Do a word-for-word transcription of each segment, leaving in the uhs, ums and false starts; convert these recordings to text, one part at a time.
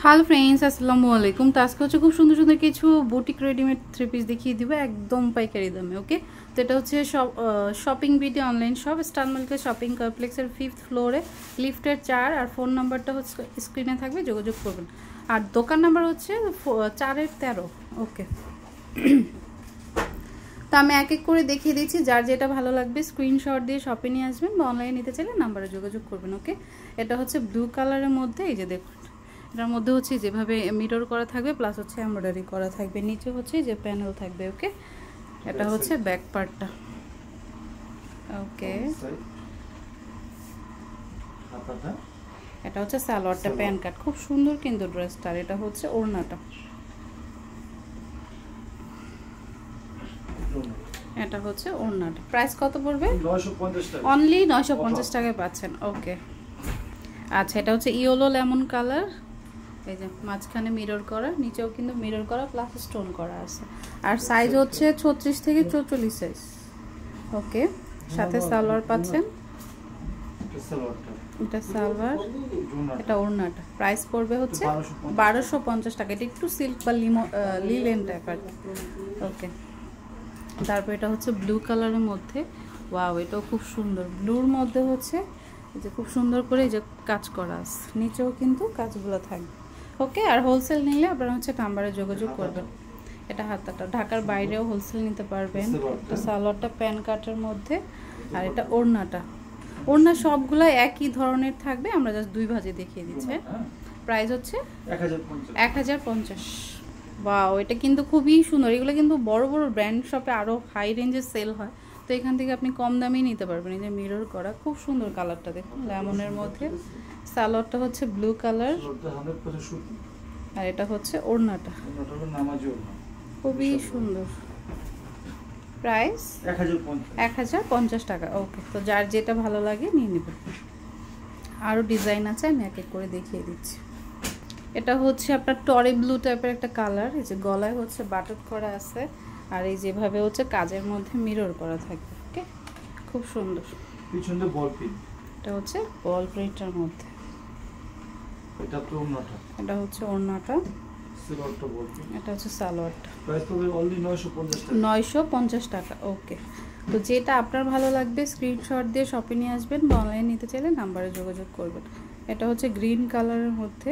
Hello friends, আসসালামু আলাইকুম। তো আজকে হচ্ছে খুব সুন্দর সুন্দর কিছু বুটিক রেডিমেড থ্রি পিস দেখিয়ে দিব একদম পাইকারি দামে। ওকে, তো এটা হচ্ছে shopping BD online shop, star market shopping কমপ্লেক্সের ফিফথ ফ্লোরে, লিফটের চার, আর ফোন নাম্বারটা হচ্ছে স্ক্রিনে থাকবে, যোগাযোগ করবেন। আর দোকান নাম্বার হচ্ছে চারের তেরো। ওকে, তো আমি এক এক করে দেখিয়ে দিচ্ছি, যার যেটা ভালো লাগবে স্ক্রিনশট দিয়ে শপে নিয়ে আসবেন বা অনলাইনে নিতে চাইলে নাম্বারে যোগাযোগ করবেন। ওকে, এটা হচ্ছে ব্লু কালারের মধ্যে, এই যে দেখুন এটার মধ্যে হচ্ছে যেভাবে মিরর করা থাকবে, প্লাস হচ্ছে এমব্রয়ডারি করা থাকবে, নিচে হচ্ছে যে প্যানেল থাকবে। ওকে, এটা হচ্ছে ব্যাক পার্টটা। ওকে, এটা হচ্ছে সালোয়ারটা, প্যান্ট কাট, খুব সুন্দর কিন্তু ড্রেসটা। আর এটা হচ্ছে ওড়নাটা, এটা হচ্ছে ওড়নাটা। প্রাইস কত পড়বে? অনলি নয়শো পঞ্চাশ টাকায় পাচ্ছেন। ওকে, আচ্ছা, এটা হচ্ছে ইয়েলো লেমন কালার, এই যে মাঝখানে মিরর করা, নিচেও কিন্তু মিরর করা প্লাস স্টোন করা আছে। আর সাইজ হচ্ছে ছত্রিশ থেকে চৌচল্লিশ সাইজ। ওকে, সাথে সালোয়ার পাচ্ছেন, এটা সালোয়ার, এটা ওড়নাটা। প্রাইস পড়বে হচ্ছে বারোশো পঞ্চাশ টাকা। এটা একটু সিল্ক বা লিমো লিলেন টাইপের। ওকে, তারপর এটা হচ্ছে ব্লু কালারের মধ্যে, ওয়াও, এটাও খুব সুন্দর। ব্লুর মধ্যে হচ্ছে এই যে খুব সুন্দর করে এই যে কাজ করা আছে, নিচেও কিন্তু কাজগুলো থাকবে। ওকে, আর হোলসেল নিলে আপনারা হচ্ছে নাম্বারে যোগাযোগ করবেন। এটা হাতাটা, ঢাকার বাইরেও হোলসেল নিতে পারবেন। এটা সালোয়ারটা প্যান কাটের মধ্যে, আর এটা ওড়নাটা। ওড়না সবগুলো একই ধরনের থাকবে, আমরা জাস্ট দুই ভাজে দেখিয়ে দিচ্ছি। প্রাইস হচ্ছে এক হাজার পঞ্চাশ। বাও, এটা কিন্তু খুবই সুন্দর। এগুলো কিন্তু বড় বড় ব্র্যান্ড শপে আরও হাই রেঞ্জে সেল হয়, তো এখান থেকে আপনি কম দামেই নিতে পারবেন। এই যে মিরর করা, খুব সুন্দর কালারটা দেখুন, লেমনের মধ্যে। সালোয়ারটা হচ্ছে ব্লু কালার, আর এটা হচ্ছে ওড়নাটা, খুবই সুন্দর। প্রাইস এক হাজার পঞ্চাশ টাকা। ওকে, তো যার যেটা ভালো লাগে নিয়ে নেবেন। আরও ডিজাইন আছে, আমি এক এক করে দেখিয়ে দিচ্ছি। এটা হচ্ছে আপনার টরে ব্লু টাইপের একটা কালার, এই যে গলায় হচ্ছে বাটন করা আছে, আর এই যেভাবে হচ্ছে কাজের মধ্যে মিরর করা থাকবে। ওকে, খুব সুন্দর। পিছনে বল প্রিন্ট, এটা হচ্ছে বল প্রিন্টের মধ্যে, এটা তো ওড়নাটা, এটা হচ্ছে ওড়নাটা, সালোয়ারটা বল প্রিন্ট, এটা হচ্ছে সালোয়ারটা। প্রাইস পড়বে অনলি নয়শো পঞ্চাশ টাকা। নয়শো পঞ্চাশ টাকা। ওকে, তো যেটা আপনার ভালো লাগবে স্ক্রিনশট দিয়ে শপে নিয়ে আসবেন বা অনলাইনে নিতে চাইলে নাম্বারে যোগাযোগ করবেন। এটা হচ্ছে গ্রিন কালারের মধ্যে,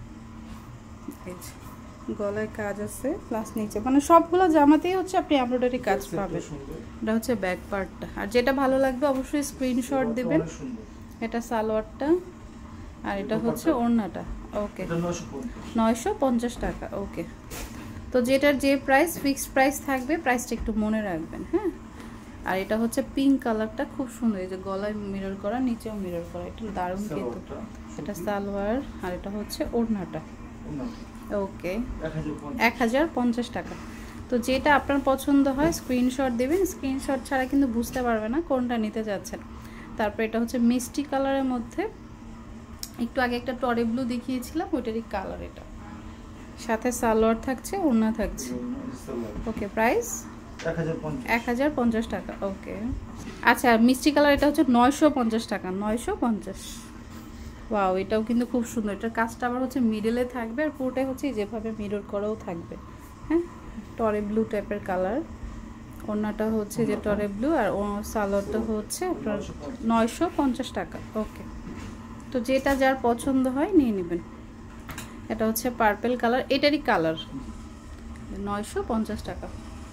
গলায় কাজ আছে প্লাস নিচে, মানে সবগুলো জামাতেই হচ্ছে আপনি এমব্রয়ডারি কাজ পাবেন। এটা হচ্ছে ব্যাক পার্টটা। আর যেটা ভালো লাগবে অবশ্যই স্ক্রিনশট দিবেন। এটা সালোয়ারটা, আর এটা হচ্ছে ওড়নাটা। ওকে, নয়শো পঞ্চাশ টাকা। ওকে, তো যেটার যে প্রাইস ফিক্সড প্রাইস থাকবে, প্রাইসটা একটু মনে রাখবেন। হ্যাঁ, আর এটা হচ্ছে পিঙ্ক কালারটা, খুব সুন্দর, এই যে গলায় মিরর করা, নিচেও মিরর করা, এটা দারুণ কিন্তু। এটা সালোয়ার, আর এটা হচ্ছে ওড়নাটা। ওকে, এক হাজার পঞ্চাশ টাকা। তো যেটা আপনার পছন্দ হয় স্ক্রিনশট দেবেন, স্ক্রিনশট ছাড়া কিন্তু বুঝতে পারবে না কোনটা নিতে যাচ্ছেন। তারপর এটা হচ্ছে মিষ্টি কালারের মধ্যে, একটু আগে একটা টরে ব্লু দেখিয়েছিলাম, ওইটারই কালার এটা। সাথে সালোয়ার থাকছে, ওড়না থাকছে। ওকে, প্রাইস এক হাজার পঞ্চাশ টাকা। ওকে, আচ্ছা, মিষ্টি কালার এটা হচ্ছে নয়শো পঞ্চাশ টাকা। নয়শো পঞ্চাশ। ওয়াও, এটাও কিন্তু খুব সুন্দর। এটার কাজটা আবার হচ্ছে মিডলে থাকবে, আর পুরোটাই হচ্ছে যেভাবে মিরর করাও থাকবে। হ্যাঁ, টরে ব্লু টাইপের কালার, ওড়নাটা হচ্ছে যে টরে ব্লু, আর সালোয়ারটা হচ্ছে আপনার নয়শো পঞ্চাশ টাকা। ওকে, তো যেটা যার পছন্দ হয় নিয়ে নেবেন। এটা হচ্ছে পার্পেল কালার, এটারই কালার, নয়শো পঞ্চাশ টাকা।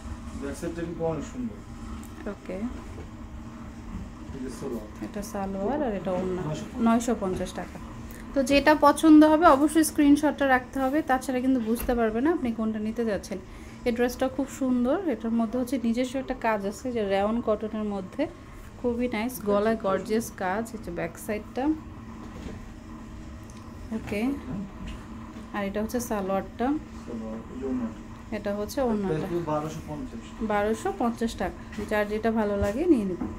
ওকে, এটা সালোয়ার, আর এটা ওড়না, নয়শো পঞ্চাশ টাকা। তো যেটা পছন্দ হবে অবশ্যই স্ক্রিনশটটা রাখতে হবে, তাছাড়া কিন্তু বুঝতে পারবে না আপনি কোনটা নিতে যাচ্ছেন। এই ড্রেসটা খুব সুন্দর, এটার মধ্যে হচ্ছে নিজস্ব একটা কাজ আছে, যে রেয়ন কটনের মধ্যে, খুবই নাইস। গলায় গর্জিয়াস কাজ, হচ্ছে ব্যাক সাইডটা। ওকে, আর এটা হচ্ছে সালোয়ারটা, এটা হচ্ছে ওড়নাটা। বারোশো পঞ্চাশ টাকা। যার যেটা ভালো লাগে নিয়ে নেবেন।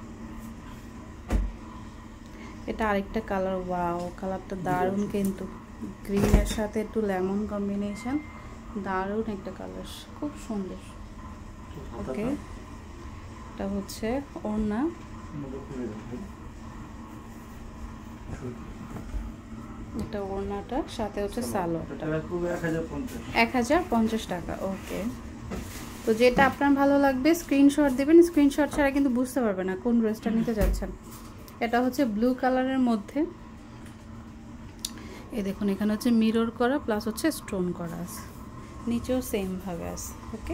এটা আরেকটা কালার, ওয়াও, কালারটা দারুণ কিন্তু, গ্রিনের সাথে একটু লেমন কম্বিনেশন, দারুণ একটা কালার, খুব সুন্দর। ওকে, এটা হচ্ছে ওড়না, এটা ওড়নাটা, সাথে হচ্ছে সালোয়ারটা এক হাজার পঞ্চাশ টাকা। ওকে, তো যেটা আপনার ভালো লাগবে স্ক্রিনশট দিবেন। স্ক্রিনশট ছাড়া কিন্তু বুঝতে পারবে না কোন ড্রেসটা নিতে যাচ্ছেন। এটা হচ্ছে ব্লু কালারের মধ্যে, এই দেখুন এখানে হচ্ছে মিরর করা প্লাস হচ্ছে স্টোন করা আছে, নিচেও সেম ভাবে আছে। ওকে,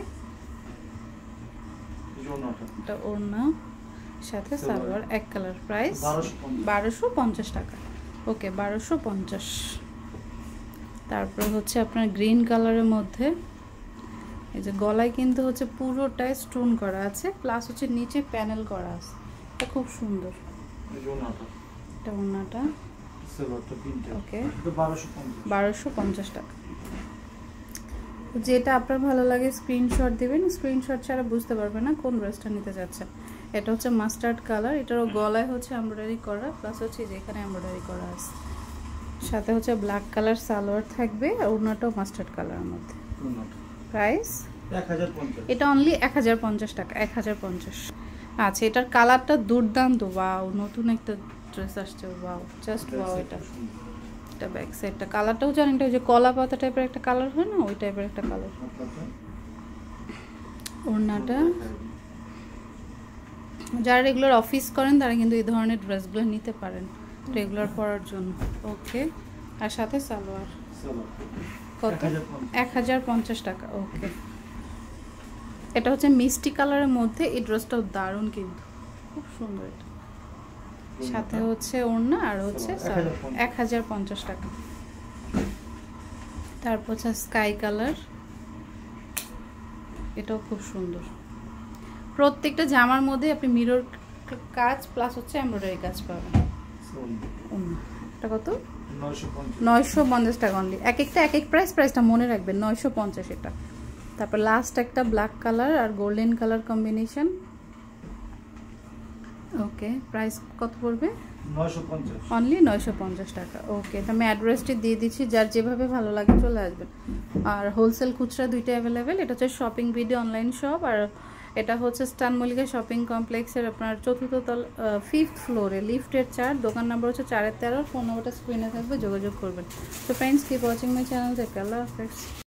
এটা ওড়না সাথে সালোয়ার এক কালার, প্রাইস বারোশো পঞ্চাশ টাকা। ওকে, বারোশো পঞ্চাশ। তারপর হচ্ছে আপনার গ্রিন কালারের মধ্যে, এই যে গলায় কিন্তু হচ্ছে পুরোটাই স্টোন করা আছে প্লাস হচ্ছে নিচে প্যানেল করা আছে, এটা খুব সুন্দর। এটা ওড়নাটা। ওকে, বারোশো পঞ্চাশ টাকা। যেটা আপনার ভালো লাগে স্ক্রিনশট দিবেন। স্ক্রিনশট ছাড়া বুঝতে পারবে না কোন ড্রেসটা নিতে যাচ্ছেন। এটা হচ্ছে মাস্টার্ড কালার, এটারও গলায় হচ্ছে এমব্রয়ডারি করা প্লাস হচ্ছে যেখানে এমব্রয়ডারি করা আছে, সাথে হচ্ছে ব্ল্যাক কালার সালোয়ার থাকবে, আর ওড়নাটাও মাস্টার্ড কালারের মধ্যে। প্রাইস এটা অনলি এক হাজার পঞ্চাশ টাকা, এক হাজার পঞ্চাশ। আচ্ছা, এটার কালারটা দুর্দান্ত, ওয়াও, নতুন একটা ড্রেস আসছে, ওয়াও, জাস্ট ওয়াও। এটা এটা ব্যাক সাইডটা, কালারটাও জানেন, এটা ওই যে কলা পাতা টাইপের একটা কালার হয় না, ওই টাইপের একটা কালার। ওড়নাটা, যারা রেগুলার অফিস করেন তারা কিন্তু এই ধরনের ড্রেসগুলো নিতে পারেন রেগুলার পরার জন্য। ওকে, আর সাথে সালোয়ার। কত? এক হাজার পঞ্চাশ টাকা। ওকে, এটা হচ্ছে মিষ্টি কালারের মধ্যে, এই ড্রেসটাও দারুণ কিন্তু খুব সুন্দর। এটা সাথে হচ্ছে ওড়না আর হচ্ছে এক হাজার পঞ্চাশ টাকা। তারপর হচ্ছে স্কাই কালার, এটাও খুব সুন্দর। প্রত্যেকটা জামার মধ্যে আপনি মিরর কাজ প্লাস হচ্ছে এমব্রয়ডারি কাজ পাবেন। এটা কত? নয়শো পঞ্চাশ টাকা অনলি। এক একটা এক এক প্রাইস, প্রাইসটা মনে রাখবেন, নয়শো পঞ্চাশ এটা। তারপর লাস্ট একটা ব্ল্যাক কালার আর golden colour combination. Okay, price কত পড়বে? অনলি নয়শো পঞ্চাশ টাকা। ওকে, তো আমি অ্যাড্রেসটি দিয়ে দিচ্ছি, যার যেভাবে ভালো লাগে চলে আসবেন। আর হোলসেল খুচরা দুইটা অ্যাভেলেবেল। এটা হচ্ছে শপিং ভিডিও অনলাইন শপ, আর এটা হচ্ছে স্টান মল্লিকা শপিং কমপ্লেক্সের আপনার চতুর্থ তল ফিফথ ফ্লোরে, লিফটের চার, দোকান নাম্বার হচ্ছে চারের তেরো। ফোন নাম্বারটা স্ক্রিনে থাকবে, যোগাযোগ করবেন। তো friends, keep watching my channel. আল্লাহ হাফেজ।